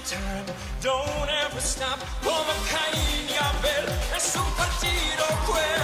time, don't ever stop. Come Cain y Abel, es un partido cruel.